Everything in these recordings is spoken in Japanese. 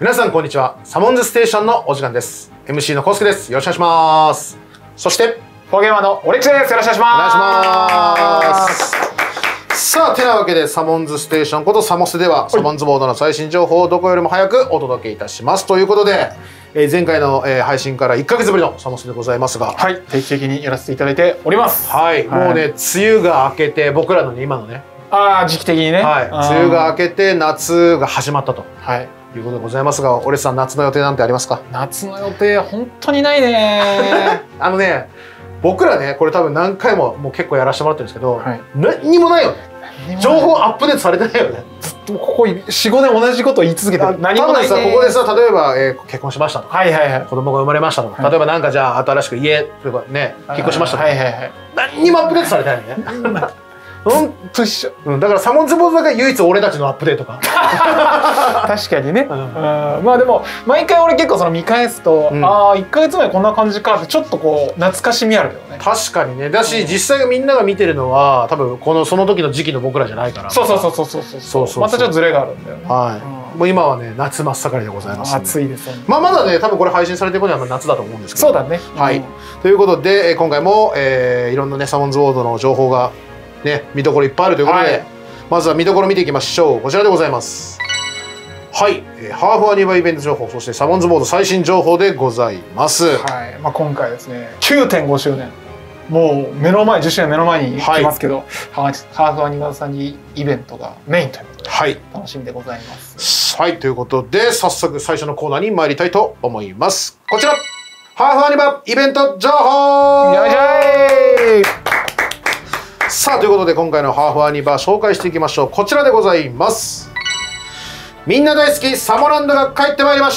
皆さんこんにちは。サモンズステーションのお時間です。MC のコスケです。よろしくお願いします。そしてフォーゲーマーのオレックスです。よろしくお願いします。 お願いします。さあ、てなわけでサモンズステーションことサモスではサモンズボードの最新情報をどこよりも早くお届けいたしますということで、前回の配信から1ヶ月ぶりのサモスでございますが、 はい、定期的にやらせていただいております。 はい、もうね、梅雨が明けて、僕らのね今のね、 時期的にね、 はい、梅雨が明けて夏が始まったと。 はい。 いうことでございますが、オレさん夏の予定なんてありますか？ 夏の予定本当にないね。 僕らねこれ多分何回ももう結構やらせてもらってるんですけど、 はい、 何にもないよね。情報アップデートされてないよね。 ずっとここ4、5年同じことを言い続けて何もないね。ここでさ、例えば、結婚しましたとか、はいはいはい、子供が生まれましたとか、はい、例えばなんかじゃあ新しく家とかね引っ越しましたとか、何にもアップデートされてないよね。 本当一緒。 だからサモンズボードだけ唯一俺たちのアップデートか。 確かにね。まあでも毎回俺結構その見返すと、ああ1ヶ月前こんな感じかってちょっとこう懐かしみあるよね。確かにね。だし実際みんなが見てるのは多分その時の時期の僕らじゃないから。 そう。またちょっとズレがあるんだよね。 はい。もう今はね夏真っ盛りでございます。 暑いですよね。 まだね多分これ配信されてる頃には夏だと思うんですけど。 そうだね。 はい。ということで今回もいろんなねサモンズボードの情報がね、見どころいっぱいあるということで、はい、まずは見どころ見ていきましょう。こちらでございます。はい、ハーフアニバーイベント情報、そしてサモンズボード最新情報でございます。 はい、今回ですね、9.5周年、もう目の前、10周年目の前に来ますけど、はい、ハーフアニバーサリーイベントがメインということで、はい、楽しみでございます。 はい、ということで、早速最初のコーナーに参りたいと思います。こちら、ハーフアニバーイベント情報。 よいしょー。 さあということで今回のハーフアニバー紹介していきましょう。こちらでございます。みんな大好きサモランドが帰ってまいりました。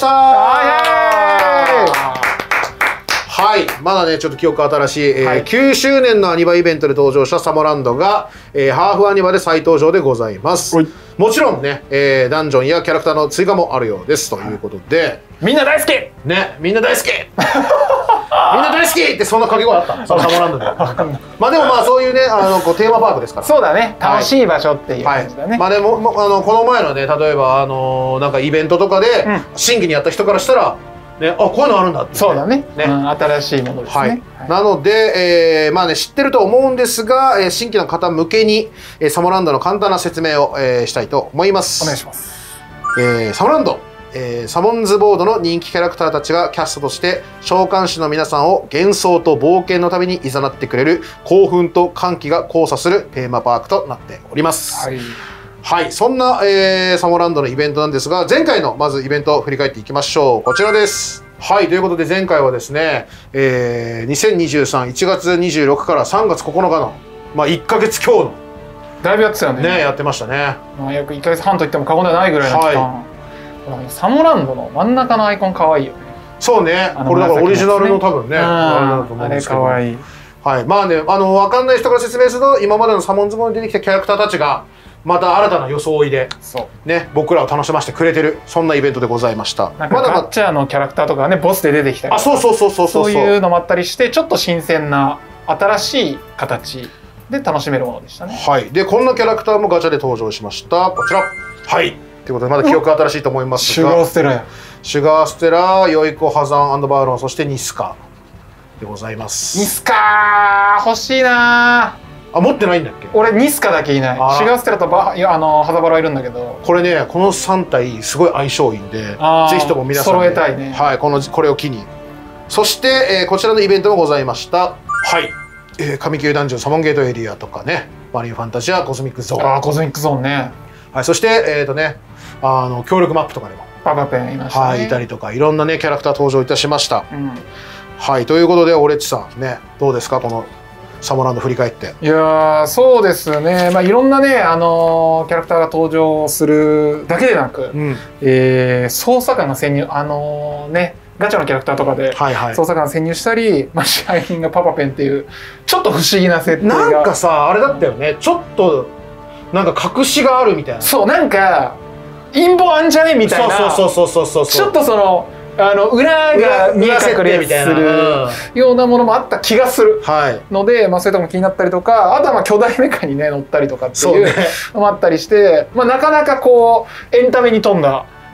はい、まだねちょっと記憶新しい、9周年のアニバーイベントで登場したサモランドが、ハーフアニバーで再登場でございます。もちろんね、ダンジョンやキャラクターの追加もあるようですということで、 みんな大好きね、みんな大好きみんな大好きってそんな掛け声あったそのサモランドで。まあでもそういうねテーマパークですから。 そうだね、楽しい場所っていう感じだね。 まあでもこの前のね例えばなんかイベントとかで新規にやった人からしたらね、こういうのあるんだって、ね、 そうだね、新しいものですね。 なので、まあね知ってると思うんですが、新規の方向けにサモランドの簡単な説明をしたいと思います。 お願いします。 サモランド、サモンズボードの人気キャラクターたちがキャストとして召喚師の皆さんを幻想と冒険の旅に誘ってくれる興奮と歓喜が交差するテーマパークとなっております。はい、そんな、サモランドのイベントなんですが、前回のまずイベントを振り返っていきましょう。こちらです。はい、ということで前回はですね、2023、1月26から3月9日の、1ヶ月強のだいぶやってたよね。 やってましたね。 約1ヶ月半といっても過言ではないぐらいの期間。サモランドの真ん中のアイコン可愛いよね。 そうね、これだからオリジナルの多分ね、 あれ可愛い。 はい、まあね、分かんない人から説明すると、今までのサモンズボードに出てきたキャラクターたちがまた新たな装いでね、僕らを楽しませてくれてる、そんなイベントでございました。 なんかガッチャーのキャラクターとかね、ボスで出てきたり、そういうのもあったりして、ちょっと新鮮な新しい形で楽しめるものでしたね。はい、 でこんなキャラクターもガチャで登場しました。こちら。はい、ということでまだ記憶新しいと思いますが、 シュガーステラや。 シュガーステラ、ヨイコ、ハザン&バーロン、そしてニスカでございます。 ニスカ欲しいな。 持ってないんだっけ？ 俺ニスカだけいない。シュガーステラとハザバロはいるんだけど、 これねこの3体すごい相性いいんで、ぜひとも皆さん揃えたいね。 はい、これを機に。そして、こちらのイベントもございました。はい、神級ダンジョンサモンゲートエリアとかね、マリンファンタジアコズミックゾーン。 コズミックゾーンね。 はい、そして協力マップとかでもパパペンいましたね。 はい、いたりとかいろんなねキャラクター登場いたしました。はい、ということでオレッチさんね、どうですかこのサモランド振り返って。 いやそうですね、いろんなねキャラクターが登場するだけでなく、捜査官が潜入ガチャのキャラクターとかで捜査官が潜入したり、支配人がパパペンっていうちょっと不思議な設定が、 なんかさあれだったよね、ちょっとなんか隠しがあるみたいな。 そう、なんか陰謀あんじゃねみたいな、ちょっとその裏が見え隠れするようなものもあった気がするので、そういうとこも気になったりとか、あとは巨大メカにね乗ったりとかっていうのもあったりして、なかなかこうエンタメに富んだ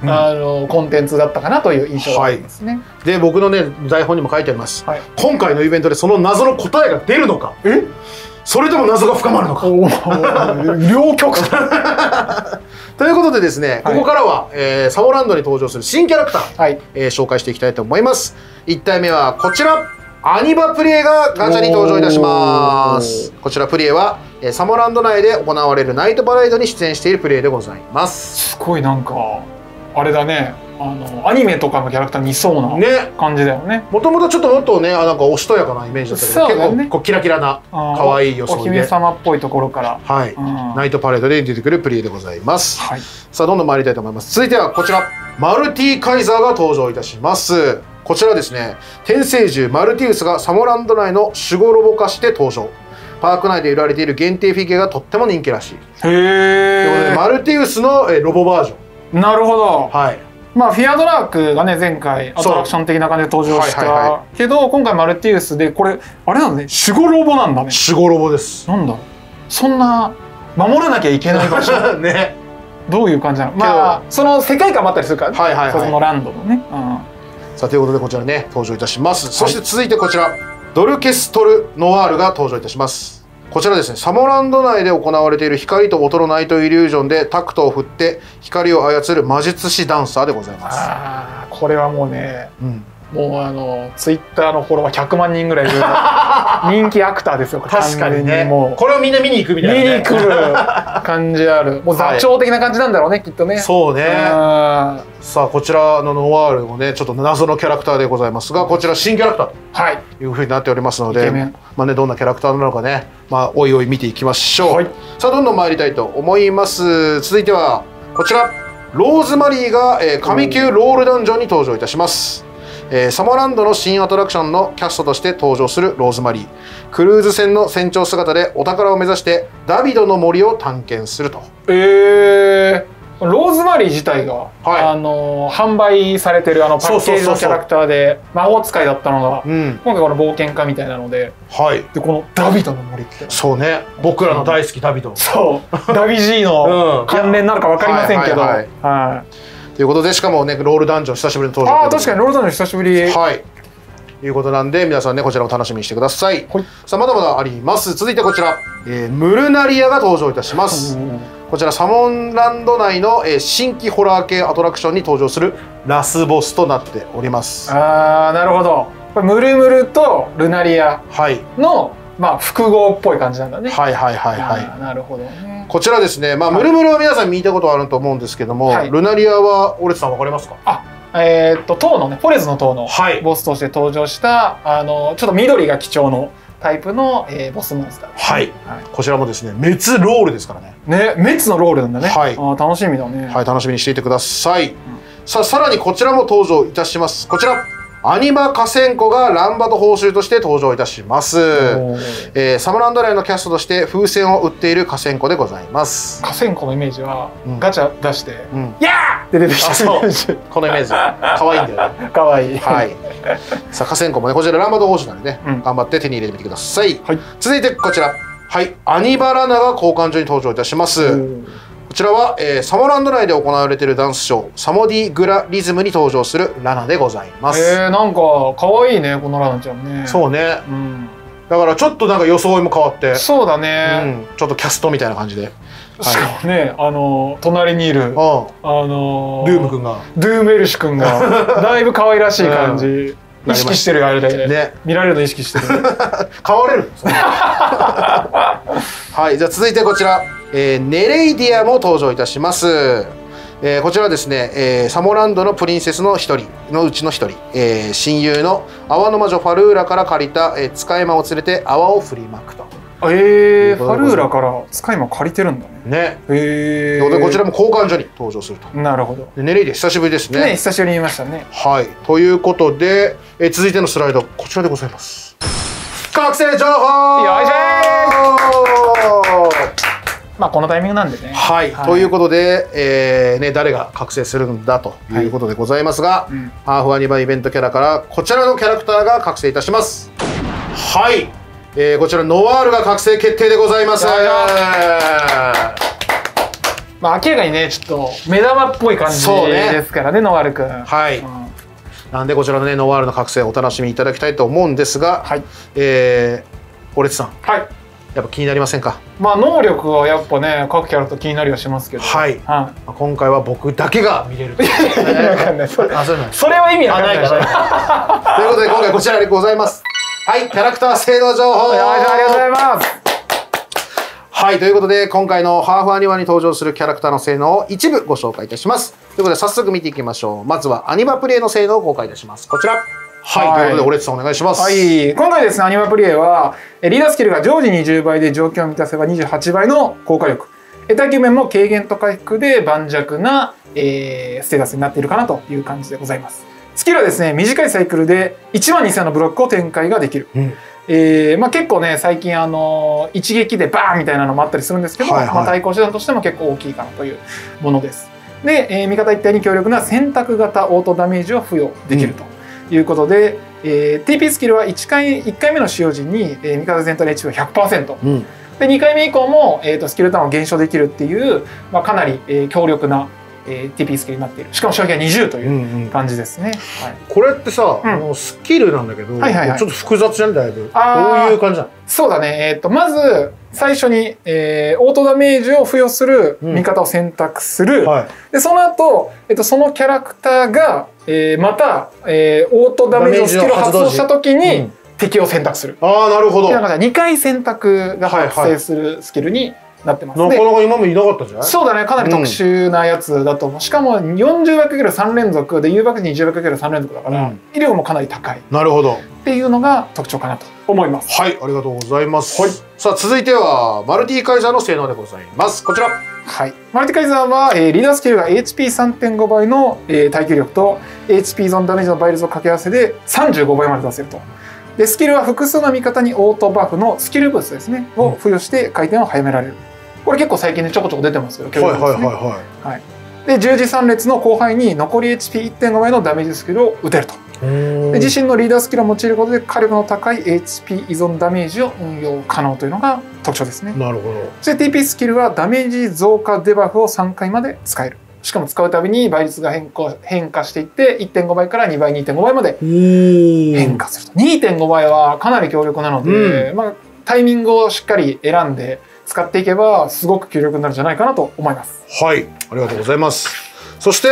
コンテンツだったかなという印象がありますね。 で僕のね台本にも書いてあります、今回のイベントでその謎の答えが出るのか、それとも謎が深まるのか、 両極端ということでですね、ここからは、サボランドに登場する新キャラクター、紹介していきたいと思います。1体目はこちら、アニバプリエがガチャに登場いたします。こちらプリエはサモランド内で行われるナイトパレードに出演しているプリエでございます。 すごいなんかあれだね、アニメとかのキャラクターにそうな感じだよね。 もともとちょっともっとね、なんかおしとやかなイメージだったけど、結構こうキラキラな可愛い装いで、 お姫様っぽいところから、 ナイトパレードで出てくるプリエでございます。さあどんどん参りたいと思います。続いてはこちら、マルティカイザーが登場いたします。こちらですね、天聖獣マルティウスがサモランド内の守護ロボ化して登場。パーク内で売られている限定フィギュアがとっても人気らしい。 へえ。 マルティウスのロボバージョン。 なるほど。まあフィアドラークがね前回アトラクション的な感じで登場したけど、今回マルティウスでこれあれなんだね、守護ロボなんだね。 守護ロボです。 なんだ。そんな守らなきゃいけない場所ね。 どういう感じなの。まあその世界観もあったりするからね。そのランドのね。 さあということでこちらね登場いたします。そして続いてこちら、ドルケストル・ノワールが登場いたします。こちらですね、サモランド内で行われている光と音のナイトイリュージョンでタクトを振って光を操る魔術師ダンサーでございます。 これはもうね、もうツイッターのフォロワー100万人ぐらいいる人気アクターですよ。 確かにね。これをみんな見に行くみたいな、 見に来る感じある。もう座長的な感じなんだろうね、きっとね。 そうね。さあこちらのノワールもねちょっと謎のキャラクターでございますが、こちら新キャラクターというふうになっておりますので、まあねどんなキャラクターなのかね、まあおいおい見ていきましょう。さあどんどん参りたいと思います。続いてはこちら、ローズマリーが神級ロールダンジョンに登場いたします。サモランドの新アトラクションのキャストとして登場するローズマリー。クルーズ船の船長姿でお宝を目指してダビドの森を探検すると。 ローズマリー自体が、販売されてるパッケージのキャラクターで魔法使いだったのが、今回この冒険家みたいなので、でこのダビドの森って、 そうね、僕らの大好きダビド、 そうダビ G の関連なのか分かりませんけど、 ということで、しかもねロールダンジョン久しぶりの登場。 確かにロールダンジョン久しぶり。 ということなんで皆さんねこちらも楽しみにしてください。さあまだまだあります。続いてこちら、ムルナリアが登場いたします。こちらサモンランド内の新規ホラー系アトラクションに登場するラスボスとなっております。 なるほど。これムルムルとルナリアの、まあ複合っぽい感じなんだね。なるほどね。 こちらですね、まあムルムルは皆さん見たことあると思うんですけども、ルナリアはオレツさんわかりますか？ 塔のね、フォレズの塔のボスとして登場したちょっと緑が基調のタイプのボスモンスター。 こちらもですね滅ロールですからね。 滅のロールなんだね。楽しみだね。 楽しみにしていてください。さあさらにこちらも登場いたします。こちらアニマカセンコがランバと報酬として登場いたします。サモランド内のキャストとして風船を売っているカセンコでございます。 カセンコのイメージはガチャ出して「やー!」って出てきたイメージ。 このイメージ可愛いんだよね。 可愛い。 さあカセンコもねこちらランバと報酬なんでね、頑張って手に入れてみてください。続いてこちら、アニバラナが交換所に登場いたします。こちらは、サモランド内で行われているダンスショーサモディグラリズムに登場するラナでございます。 なんか可愛いねこのラナちゃんね。 そうね、だからちょっとなんか装いも変わって、 そうだね、 ちょっとキャストみたいな感じで、 しかもね隣にいるドゥーム君がドゥーメルシ君がだいぶ可愛らしい感じ、意識してるよあれで見られるの意識してる。 変われる。じゃあ続いてこちら、ネレイディアも登場いたします。こちらはですね、サモランドのプリンセスの一人のうちの一人、親友の泡の魔女ファルーラから借りた、使い魔を連れて泡を振りまくと。 ファルーラから使い魔借りてるんだね。 でこちらも交換所に登場すると。 なるほど。 ネレイディア久しぶりですね。 久しぶりに見ましたね。 ということで、続いてのスライドこちらでございます。覚醒情報。よいしょー。 まあこのタイミングなんでね。 ということで、誰が覚醒するんだということでございますが、ハーフアニバイベントキャラからこちらのキャラクターが覚醒いたします。こちらノワールが覚醒決定でございます。 まあ明らかにねちょっと目玉っぽい感じですからね、ノワールくん。 はい、なんでこちらのねノワールの覚醒お楽しみいただきたいと思うんですが、はい、オレツさん、はい、やっぱ気になりませんか？ まあ能力はやっぱね各キャラと気になりはしますけど、はい、 今回は僕だけが見れる。 それは意味わかんないから。 ということで今回こちらでございます。はい、キャラクター性能情報。 ありがとうございます。 はい、ということで今回のハーフアニバに登場するキャラクターの性能を一部ご紹介いたします。ということで早速見ていきましょう。まずはアニバプレイの性能を公開いたします。こちら。はい、ということでオレッツさんお願いします。 はい、今回ですねアニバプレイはリーダースキルが常時20倍で条件を満たせば28倍の効果力、耐久面も軽減と回復で盤石な、ステータスになっているかなという感じでございます。スキルはですね短いサイクルで12000のブロックを展開ができる。まあ結構ね最近一撃でバーンみたいなのもあったりするんですけど、まあ対抗手段としても結構大きいかなというものです。で、味方一体に強力な選択型オートダメージを付与できるということで、TP スキルは1回目の使用時に、味方全体の HP は 100%、で2回目以降も、スキルターンを減少できるっていう、まあ、かなり、強力なTP スキルになっている。しかも消費が20という感じですね。 これってさ、スキルなんだけど、ちょっと複雑じゃんだいぶ。どういう感じなの？ そうだね。まず最初に、オートダメージを付与する味方を選択する。でその後、そのキャラクターが、また、オートダメージのスキルを発動した時に敵を選択する。 ああ、なるほど。 2回選択が発生するスキルになってます。 なかなか今までいなかったじゃない？ そうだね、かなり特殊なやつだと思う。しかも40倍かける3連続で U バック20倍かける3連続だから、威力もかなり高い。 なるほど。 っていうのが特徴かなと思います。 はい、ありがとうございます。さあ続いてはマルティカイザーの性能でございます。こちら。はい、マルティカイザーは、リーダースキルが HP3.5 倍の、耐久力と HP ゾーンダメージの倍率を掛け合わせで35倍まで出せると。でスキルは複数の味方にオートバフのスキルブーストですねを付与して回転を早められる。これ結構最近ねちょこちょこ出てますけど、で十字3列の後輩に残り HP1.5 倍のダメージスキルを打てると。で自身のリーダースキルを用いることで火力の高い HP 依存ダメージを運用可能というのが特徴ですね。なるほど。そして TP スキルはダメージ増加デバフを3回まで使える。しかも使うたびに倍率が変化していって 1.5 倍から2倍 2.5 倍まで変化すると。2.5 倍はかなり強力なので、まあ、タイミングをしっかり選んで使っていけばすごく強力になるんじゃないかなと思います。はい、ありがとうございます。そして、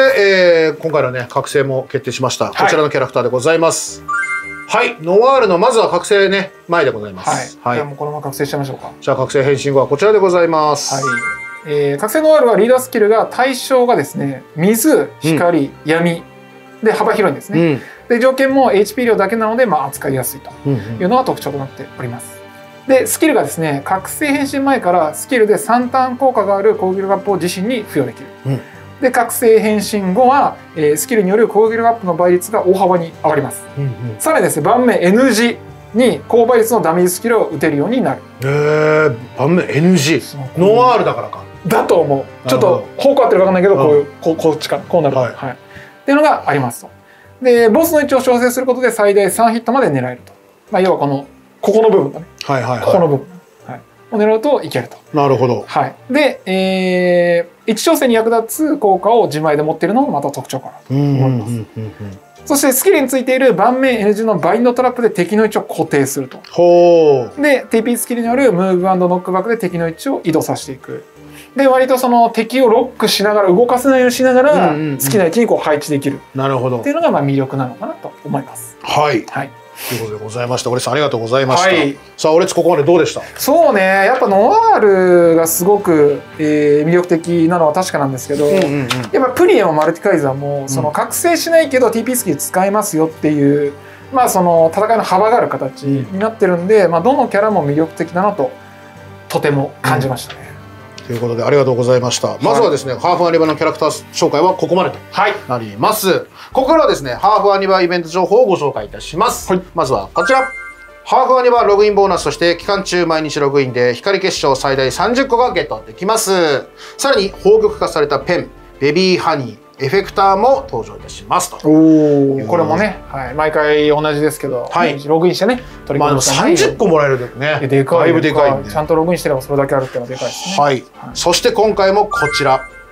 今回のね覚醒も決定しました。こちらのキャラクターでございます。はい、ノワールのまずは覚醒ね前でございます。はい。じゃあもうこのまま覚醒しちゃいましょうか。じゃあ覚醒変身後はこちらでございます。はい。覚醒ノワールはリーダースキルが対象がですね水、光、闇で幅広いんですね。で条件も HP 量だけなのでまあ扱いやすいというのが特徴となっております。でスキルがですね覚醒変身前からスキルで3ターン効果がある攻撃力アップを自身に付与できる。で覚醒変身後は、スキルによる攻撃力アップの倍率が大幅に上がります。さらにですね盤面 N 字に高倍率のダメージスキルを打てるようになる。盤面 N 字ノワールだからかだと思う。ちょっと方向合ってるか分かんないけどこっちからこうなる、はい、っていうのがありますと。でボスの位置を調整することで最大3ヒットまで狙えると。まあ要はここの部分だね。ここの部分、を狙うといけると。なるほど。はい。で、位置調整に役立つ効果を自前で持っているのもまた特徴かなと思います。そしてスキルについている盤面 N 字のバインドトラップで敵の位置を固定すると。で TP スキルによるムーブ&ノックバックで敵の位置を移動させていく。で割とその敵をロックしながら動かせないようにしながら好きな位置にこう配置できる。なるほど。っていうのがまあ魅力なのかなと思います。はい。はい。ということでございました。オレさんありがとうございました。はい、さあオレツここまでどうでした？そうね、やっぱノワールがすごく、魅力的なのは確かなんですけど、やっぱプリエもマルティカイザーもその覚醒しないけど TP スキル使えますよっていうまあその戦いの幅がある形になってるんで、まあどのキャラも魅力的だなととても感じましたね。ということでありがとうございました。まずはですね、ハーフアニバのキャラクター紹介はここまでとなります。ここからはですね、ハーフアニバイベント情報をご紹介いたします。まずはこちら。ハーフアニバログインボーナスとして期間中毎日ログインで光結晶最大30個がゲットできます。さらに宝玉化されたペン、ベビーハニー、エフェクターも登場いたしますと。これもね、はい、毎回同じですけど、はい、ログインしてね、取り込むと30個もらえるんですね。でかい、だいぶでかいんで。ちゃんとログインしてればそれだけあるっていうのはでかいですね。はい。そして今回もこちら。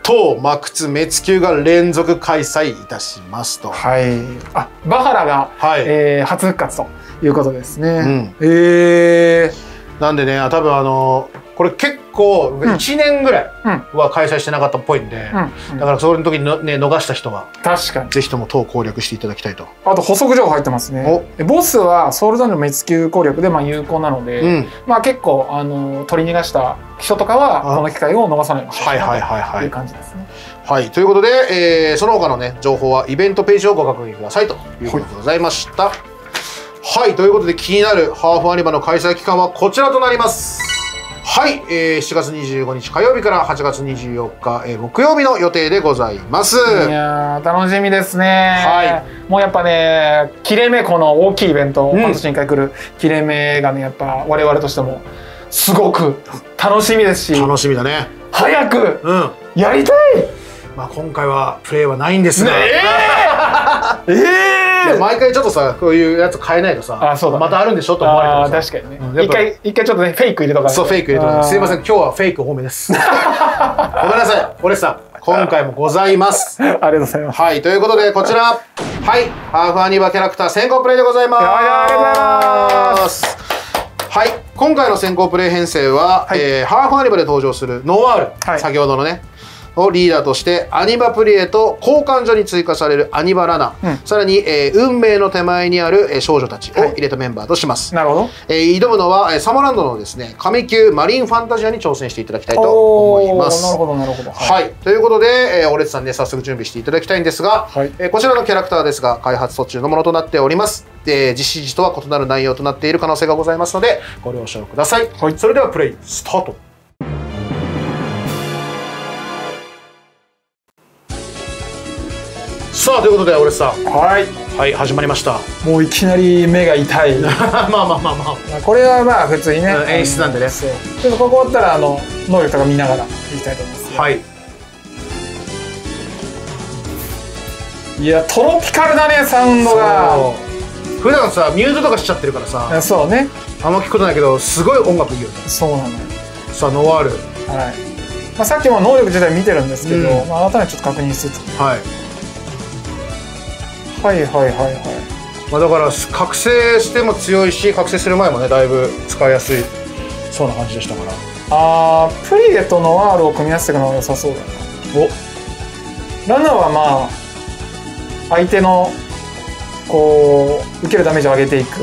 当マクツ滅級が連続開催いたしますと。 はい。あ、バハラが、はい、初復活ということですね。 なんでね、多分これ結構1年ぐらいは開催してなかったっぽいんで、だからそれの時にね逃した人は確かにぜひとも当攻略していただきたいと。 あと補足情報入ってますね。ボスはソウルダンジョン滅級攻略で有効なので、まあ結構取り逃がした人とかはこの機会を逃さないようにしてほしいという感じですね。 はい、ということで、その他のね情報はイベントページをご確認くださいということでございました。はい、ということで気になるハーフアニバの開催期間はこちらとなります。はい、7月25日火曜日から8月24日、木曜日の予定でございます。 いやー楽しみですね。はい、もうやっぱね切れ目、この大きいイベント、半年に1回来る切れ目がねやっぱ我々としてもすごく楽しみですし、 楽しみだね。 早くやりたい。 まあ今回はプレイはないんですが、毎回ちょっとさこういうやつ変えないとさ、またあるんでしょと思われてる。 確かにね。一回ちょっとねフェイク入れとか。 そう、フェイク入れとか。すいません、今日はフェイク多めです。ごめんなさい、オレさん今回もございます。 ありがとうございます。 はい、ということでこちら、はい、ハーフアニバキャラクター先行プレイでございます。 ありがとうございます。 はい、今回の先行プレイ編成は、ハーフアニバで登場するノワール、先ほどのねをリーダーとしてアニバプリエと交換所に追加されるアニバラナ、さらに、運命の手前にある少女たちを入れたメンバーとします。 なるほど。 挑むのはサマランドのですね神級マリンファンタジアに挑戦していただきたいと思います。 なるほどなるほど。 はい、ということで、オレツさんね早速準備していただきたいんですが、こちらのキャラクターですが開発途中のものとなっております。実施時とは異なる内容となっている可能性がございますのでご了承ください。それではプレイスタート。さあということでオレツさん、はい始まりました。 もういきなり目が痛い。 まあまあまあまあ、 これはまあ普通にね演出なんでね。 ちょっとここ終わったら能力とか見ながらいきたいと思います。 はい。 いやトロピカルだねサウンドが。 普段さミュートとかしちゃってるからさ、 そうね、 あんま聞くことないけどすごい音楽いいよね。 そうなのよ。 さあノワール、 はい、まあさっきも能力自体見てるんですけど、まあ改めてちょっと確認しつつ、はいはいはいはいはい。 まあだから覚醒しても強いし覚醒する前もねだいぶ使いやすいそうな感じでしたから。 プリエとノワールを組み合わせていくのが良さそうだな。ラナはまあ相手のこう受けるダメージを上げていく。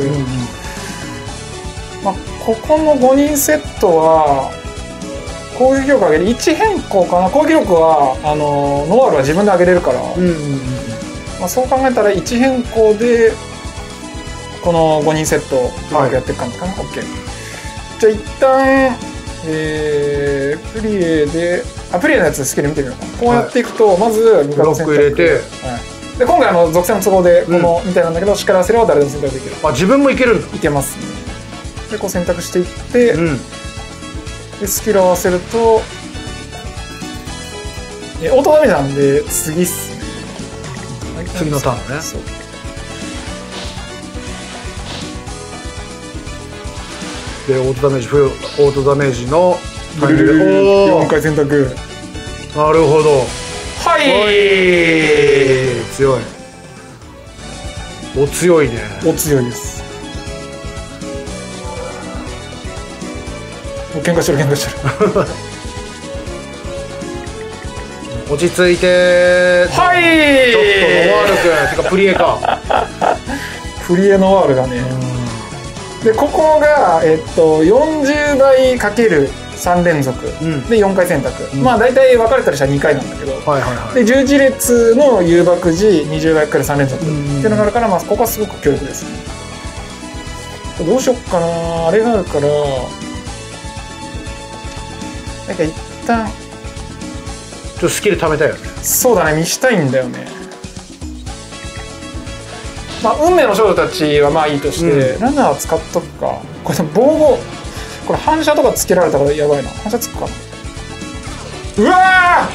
まあここの5人セットは攻撃力上げる1変更かな。攻撃力はノワールは自分で上げれるから、まあそう考えたら1変更でこの5人セットうまくやっていく感じかな。OK。じゃあ一旦プリエでプリエのやつスキル見てみようか。こうやっていくとまず味方選択入れて、 で今回属性の都合でこのみたいなんだけど、力合わせれば誰でも選択できる。 あ、自分もいけるんだ。 いけますね。でこう選択していって、でスキル合わせるとオートダメージなんで次っすね。 次のターンね。でオートダメージオートダメージのタイミングで 4回選択。 なるほど。 はい、 強い。お強いね。 お強いです。喧嘩してる喧嘩してる。 落ち着いて。 はい。 ちょっとノワール君てかプリエか。 プリエノワールがね。でここが40倍かける3連続で4回選択、まあ大体分かれたりしたら2回なんだけど、で十字列の誘爆時20倍かける3連続っていうのがあるから、まあここはすごく強力ですね。どうしよっかな、あれがあるからなんか一旦ちょっとスキル貯めたいよね。そうだね、見したいんだよね。まあ運命の少女たちはまあいいとして、ランナーは使っとくか。これ防護これ反射とかつけられたらやばいな。反射つくかな。うわ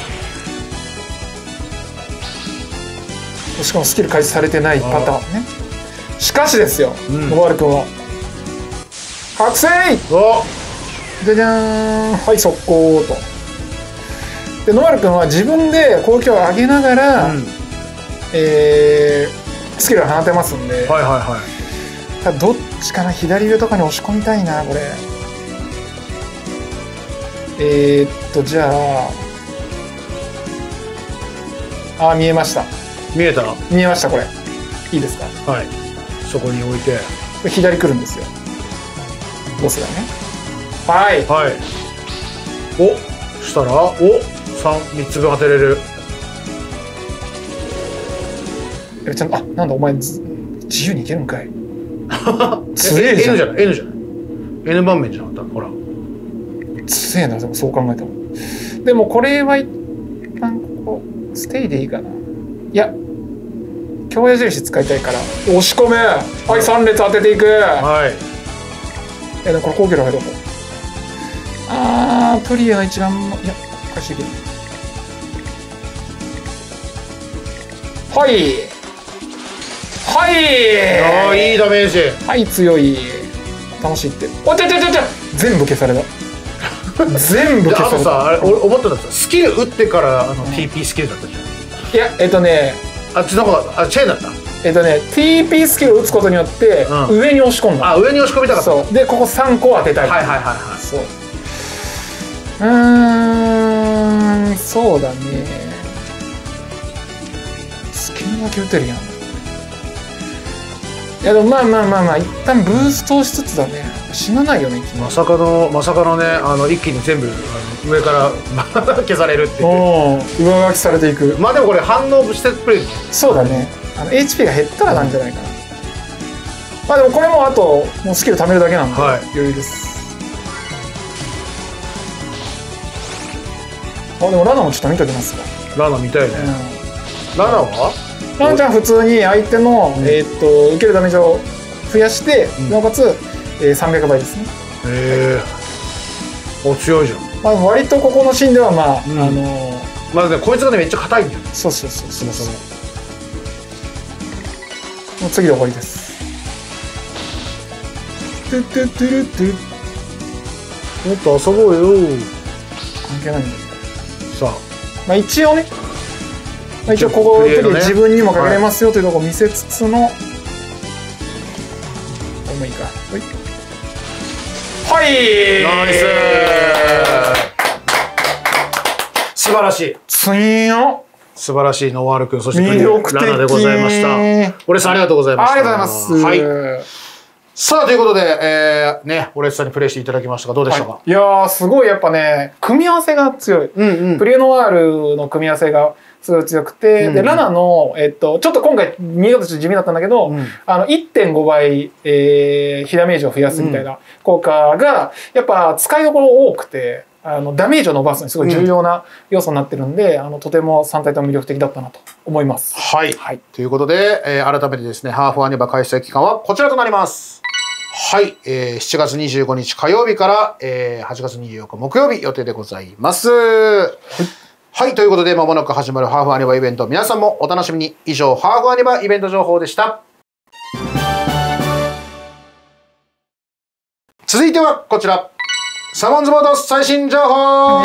ー、しかもスキル開始されてないパターンね。しかしですよ、ノワール君は覚醒。じゃじゃーん、はい速攻と。 でノワル君は自分で攻撃を上げながら、スキルを放てますんで、ただどっちかな、左上とかに押し込みたいなこれ。じゃあ見えました。 見えた？ 見えました。これいいですか？ はい、そこに置いて左来るんですよ、ボスがね。はいはい。お、したら3つ分当てれる。 ちゃんと、なんだお前自由にいけるんかい。 強えじゃん。N じゃない N 盤面じゃなかった。ほら強えな。でもそう考えても、でもこれは一旦ここステイでいいかな。いや強矢印使いたいから押し込め。はい、3列当てていく。はい。でもこれ攻撃力入ろう。プリアが一番、いやおかしいけど。はいいいダメージ。 はい、強い。楽しいって。おちゃ全部消された。全部消された。あとさ、あれ俺思ったんですよ、スキル打ってからTP スキルだったじゃん。 いやあっちの方がチェーンだった。 TP スキルを打つことによって上に押し込んだ。 上に押し込みたかった。 そうで、ここ3個当てたい。そう。そうだね。スキルだけ打てるやん。いやでもまあ一旦ブーストしつつだね。死なないよね。 まさかのね、一気に全部上から消されるっていう。 上書きされていく。 まあでもこれ反応してくれる。 そうだね。HP が減ったらなんじゃないかな。まあでもこれもあともうスキル貯めるだけなんで余裕です。でもラナもちょっと見ときますか。 ラナ見たいね。ラナは？ ラナちゃん普通に相手の受けるダメージを増やしてなおかつ300倍ですね。 お強いじゃん。 まあ割とここのシーンではまあこいつがねめっちゃ硬いんだよ。 そう。もう次で終わりです。 もっと遊ぼうよ。 関係ないんだよ。 さあ、 まあ一応ね、一応ここで自分にもかけれますよというところを見せつつの、これもいいか。はい。 ナイス。素晴らしい。 素晴らしいノワール君、そしてラナでございました。オレさんありがとうございました。 ありがとうございます。 さあということで、オレさんにプレイしていただきましたがどうでしたか？ いやーすごいやっぱね、組み合わせが強い。プリエノワールの組み合わせがすごい強くて、でラナのちょっと今回見え方地味だったんだけど、1.5 倍被ダメージを増やすみたいな効果がやっぱ使いどころ多くて、ダメージを伸ばすのにすごい重要な要素になってるんで、とても3体とも魅力的だったなと思います。 はい。ということで、改めてですね、ハーフアニバ開催期間はこちらとなります。はい、7月25日火曜日から、8月24日木曜日予定でございます。はい、ということで間もなく始まるハーフアニバイベント、皆さんもお楽しみに。以上、ハーフアニバイベント情報でした。続いてはこちら、サモンズボード最新情報。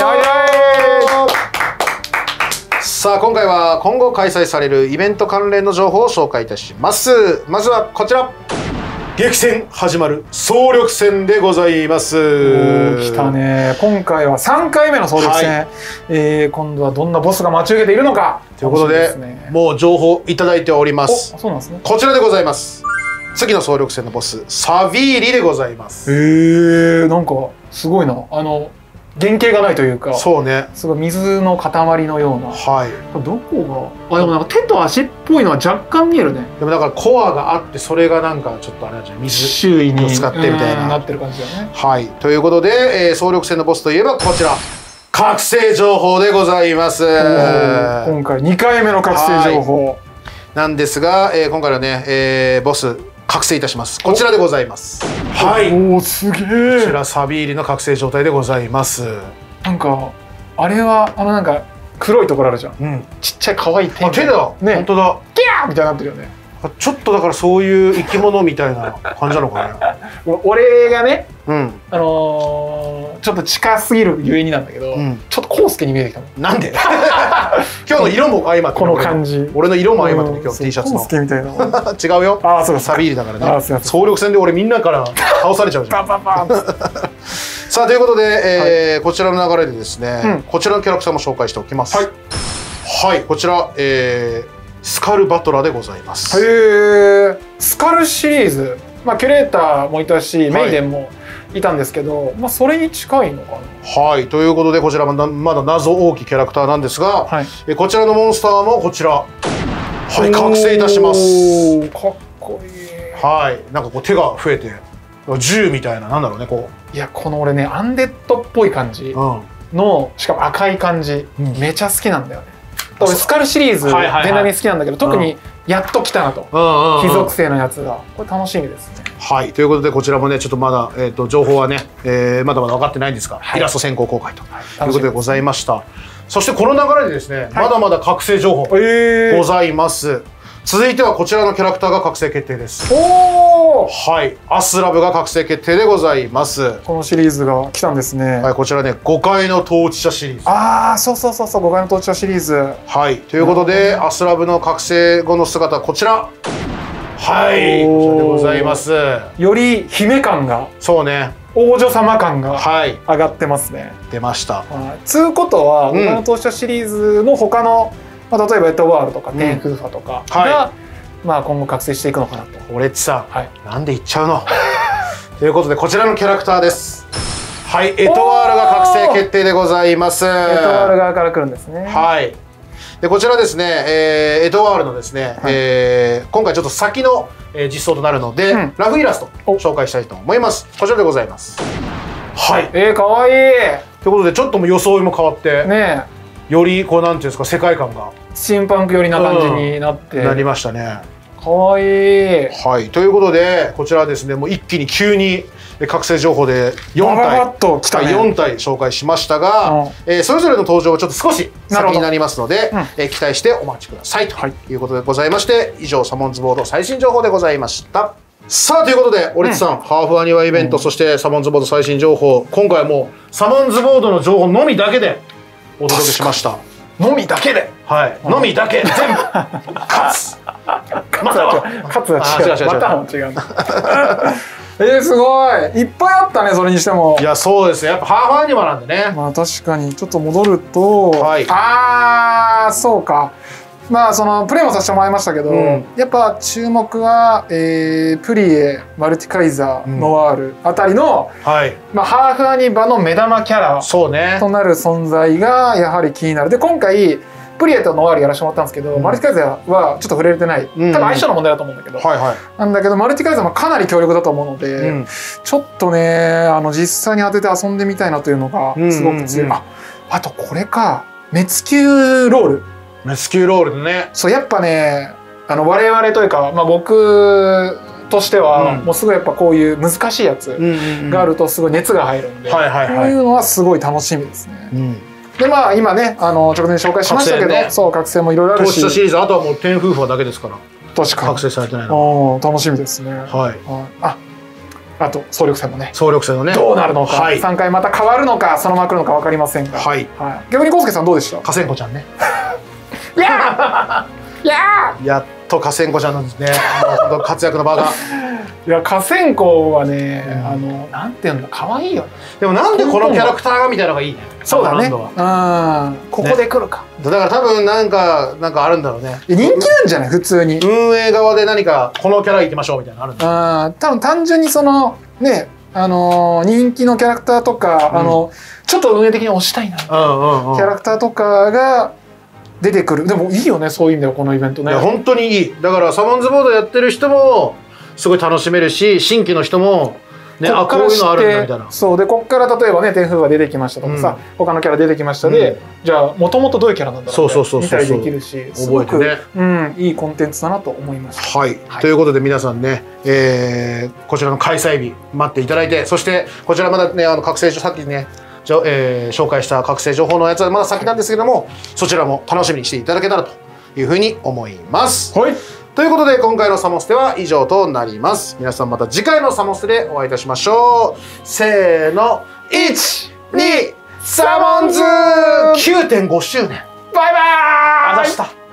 さあ今回は今後開催されるイベント関連の情報を紹介いたします。まずはこちら、激戦始まる総力戦でございます。 来たね。今回は3回目の総力戦、今度はどんなボスが待ち受けているのかということで、もう情報いただいております。 そうなんですね。 こちらでございます。次の総力戦のボス、サビーリでございます。 なんかすごいな。原型がないというか、 そうね、 すごい水の塊のような。 はい。 どこが、でもなんか手と足っぽいのは若干見えるね。 でもだからコアがあって、それがなんかちょっとあれじゃん、水周囲に使ってみたいななってる感じだね。 はい。ということで、総力戦のボスといえばこちら、覚醒情報でございます。 今回2回目の覚醒情報なんですが、今回のね、ボス覚醒いたします。こちらでございます。はい。 おお、すげえ。 こちらサビ入りの覚醒状態でございます。 なんかあれはなんか黒いところあるじゃん。ちっちゃい可愛い手だ。ね、本当だ。 ギャーみたいになってるよね。 ちょっとだからそういう生き物みたいな感じなのかな。 俺がね、ちょちょっと近すぎるゆえになんだけど、ちょっとコウスケに見えてきたの。 なんで今日の色も相まってこの感じ。 俺の色も相まってね、今日 T シャツの。 コウスケみたいな。 違うよ。 ああ、そうか。 サビールだからね。総力戦で俺みんなから倒されちゃうじゃん。 バンバンバン。 さあということで、こちらの流れでですね、こちらのキャラクターも紹介しておきます。はい、こちら、スカルバトラでございます。 へえ。スカルシリーズ、まあキュレーターもいたし、メイデンもいたんですけど、まあそれに近いのかな。 はい、ということでこちらまだ謎多きキャラクターなんですが、こちらのモンスターもこちら、はい、覚醒いたします。 かっこいい。 はい、なんかこう手が増えて銃みたいな、なんだろうね、こう。いや、この俺ね、アンデッドっぽい感じの、しかも赤い感じ、めちゃ好きなんだよね。俺スカルシリーズ全体に好きなんだけど、特にやっと来たなと、非属性のやつがこれ楽しみですね。 はい、ということでこちらもねちょっとまだ、情報はね、まだまだ分かってないんですが、イラスト先行公開ということでございました。そしてこの流れでですね、まだまだ覚醒情報ございます。続いてはこちらのキャラクターが覚醒決定です。おー、はい、アスラブが覚醒決定でございます。 このシリーズが来たんですね。 はい、こちらね、5階の統治者シリーズ。 ああ、そうそうそうそう、5階の統治者シリーズ。 はい、ということで、アスラブの覚醒後の姿はこちら。はい、こちらでございます。 より姫感が、 そうね、 王女様感が上がってますね。 出ました。 つうことは、5階の統治者シリーズの他のまあ例えばエトワールとかテンフーファとかが、まあ今後覚醒していくのかなと。 俺っちさ、なんで言っちゃうのということでこちらのキャラクターです。はい、エトワールが覚醒決定でございます。エトワール側から来るんですね。 はい。でこちらですね、エトワールのですね、今回ちょっと先の実装となるので、ラフイラストを紹介したいと思います。こちらでございます。はい。 かわいい。 ということでちょっともう装いも変わってね。よりこうなんていうんですか、世界観がスチームパンク寄りな感じになってなりましたね。 かわいい。 はい、ということでこちらはですね、もう一気に急に覚醒情報で4体紹介しましたが、それぞれの登場はちょっと少し先になりますので、期待してお待ちくださいということでございまして、以上サモンズボード最新情報でございました。さあということでオリッツさん、ハーフアニワイベント、そしてサモンズボード最新情報、今回はもうサモンズボードの情報のみだけでお届けしました。 のみだけで、 はい、のみだけ全部勝つ。 または勝つは違う。または違う。すごいいっぱいあったね、それにしても。 いや、そうですね、やっぱハーフアニマなんでね。 まあ確かにちょっと戻ると、ああそうか、まあそのプレイもさせてもらいましたけど、やっぱ注目は、プリエ、マルティカイザー、ノワールあたりの、まあハーフアニバの目玉キャラとなる存在がやはり気になる。で今回プリエとノワールやらせてもらったんですけど、マルティカイザーはちょっと触れてない、多分相性の問題だと思うんだけど、なんだけどマルティカイザーもかなり強力だと思うので、ちょっとね実際に当てて遊んでみたいなというのがすごく強い。あとこれか、メツキューロール。 メツキューロールね。 そう、やっぱね、我々というか、まあ僕としては、もうすごいやっぱこういう難しいやつがあるとすごい熱が入るんで、こういうのはすごい楽しみですね。でまあ今ね、直前に紹介しましたけど、そう覚醒もいろいろあるし、 投資シリーズあとはもうテンフーファーだけですから。 確かに覚醒されてないの。 楽しみですね。はい。あと総力戦もね、総力戦のねどうなるのか、3回また変わるのか、そのまま来るのか分かりませんが、逆に康介さんどうでした？ カセンコちゃんね。 いややっとカセンコちゃんなんですね。活躍の場が。 いや、カセンコはね、なんていうんだ、可愛いよね。 でもなんでこのキャラクターがみたいなのがいいね。 そうだね。ここで来るか。 だから多分なんかあるんだろうね。 人気なんじゃない？普通に。 運営側で何かこのキャラいきましょうみたいなのあるんだ。 多分単純にそのね、人気のキャラクターとか、ちょっと運営的に推したいなキャラクターとかが出てくる。でもいいよね、そういう意味ではこのイベントね。いや本当にいい。だからサモンズボードやってる人もすごい楽しめるし、新規の人もね、こういうのあるんだみたいな。そうで、こっから例えばね、テンフーが出てきましたとかさ、他のキャラ出てきましたで、じゃあもともとどういうキャラなんだろうって見たりできるし、すごくいいコンテンツだなと思いました。はい、ということで皆さんね、こちらの開催日待っていただいて、そしてこちらまだね、覚醒さっきね紹介した覚醒情報のやつはまだ先なんですけども、そちらも楽しみにしていただけたらというふうに思います。はい、ということで今回のサモステは以上となります。皆さんまた次回のサモステでお会いいたしましょう。せーの、1 サモンズ 9.5 周年。 バイバーイ。 あざした。